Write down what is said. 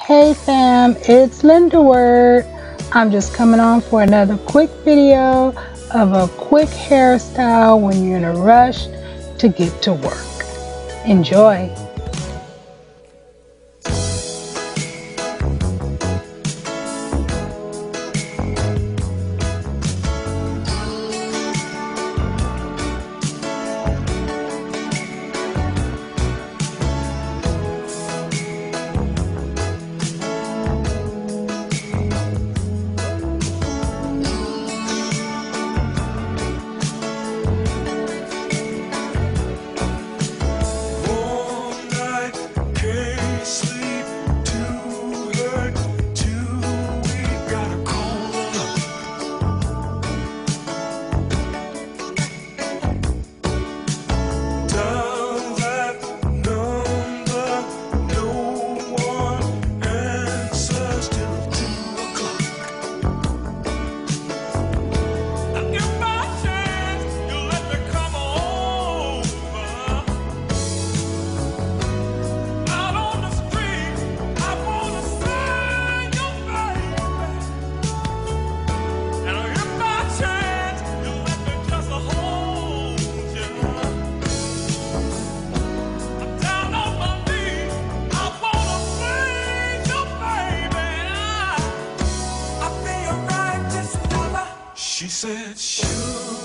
Hey fam, it's Linda Word. I'm just coming on for another quick video of a quick hairstyle when you're in a rush to get to work. Enjoy. She said, "Sugar."